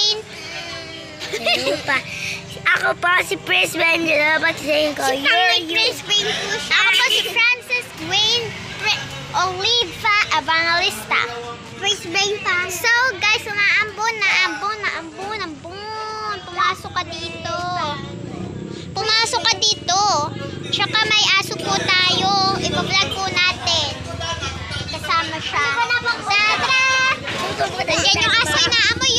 Queen. Ako po si Prince Benjamin. Pagsayin ko. Prince Queen po siya. Ako po si Francis Wayne Oliva Evangelista. Prince Benjamin pa. So guys, umaambon. Pumasok ka dito. Tsaka may aso po tayo. Ipa-vlog po natin. Kasama siya. Tara! Nandiyan yung aso. Inaamoy.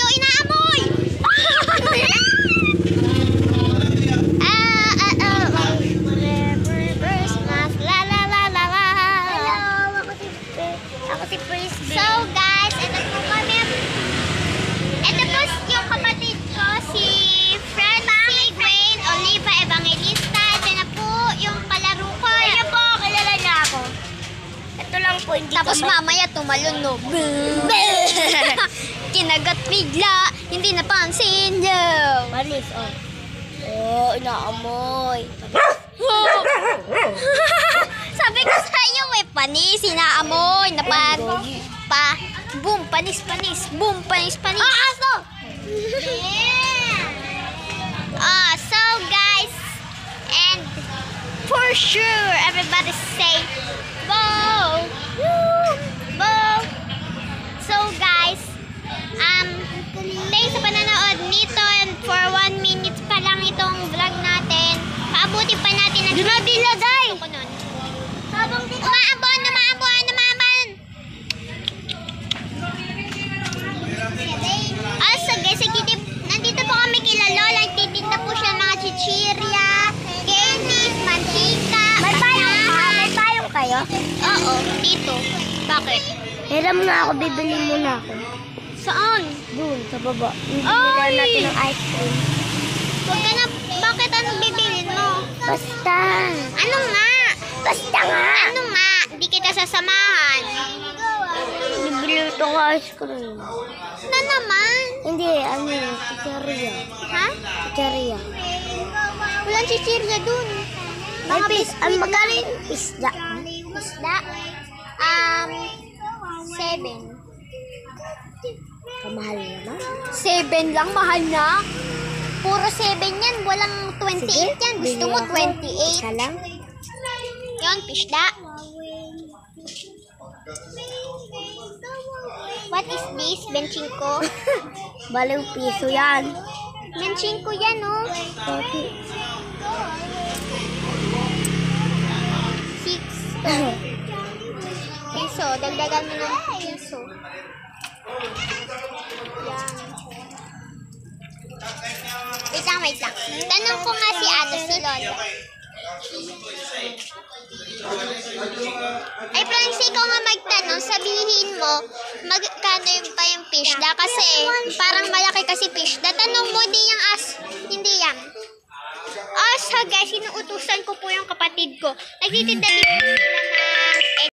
So guys, ito po kami. Ito po yung kapatid ko, si Francis Wayne Oliva Evangelista. Ito na po yung kalaro ko. Ayan po, kilala niya ako. Ito lang po, hindi Tapos mamaya tumalon, no? Kinagat bigla, hindi napansin niyo. Panis, oh. Oh, inaamoy. Sabi ko sa iyo, panis, inaamoy, boom, panis, boom, panis. Aso! So guys, and for sure, everybody say, wow, wow. So guys, thanks sa pananood nito, and for 1 minute pa lang itong vlog natin. Paabuti pa natin ang Dilagay! Habang umaambon. Also guys, nandito po kami kila Lola. Nagtitinda po siya ng mga chichirya, candies, mantika, May payong kayo? Oo, dito. Bakit? Hiram na ako, bibili muna ako. Saan? Doon, sa baba. Bibili Ay! natin ng ice cream. Huwag ka na, bakit anong bibilin mo? Basta. Ano nga? Basta nga. Ano nga? Hindi kita sasamahan. Bibili ito ng ice cream. Na naman? Hindi, chicheria. Ha? Chicheria. Walang chichirya dun. Magkano yung isda? Isda? 7. Kamahal naman. 7 lang, mahal na. Puro 7 yan, walang 28 yan. Gusto mo 28? Isa lang? Yon, pisda. What is this? Benching ko. Baliw piso yan. Benching ko yan, oh. 6. Piso, dagdagan mo ng piso. Yan. Wait lang. Tanong ko nga si Ato, si Lola. Ay, Francis, ikaw nga magtanong, sabihin mo, magkano yung pa yung pishda? Kasi, parang malaki kasi pishda. Tanong mo, hindi yan. So guys, inuutusan ko po yung kapatid ko. Nagtitinda din po sila